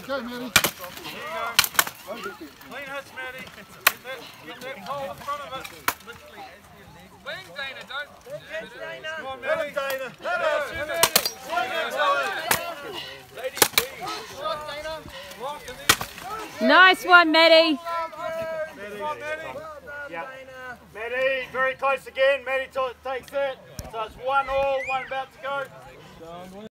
Go, Maddie. There you go. Clean hits, Maddie. Get that pole in front of it. Literally as your leg. Bang, Dayna, don't. Catch Dayna. Come on, Maddie. Dayna. That's you, Maddie. Ladies, please. Shot, Dayna. Rock and then. Nice one, Maddie. Come on, Maddie. Yeah. Maddie, very close again. Maddie takes it. So it's 1-1, about to go.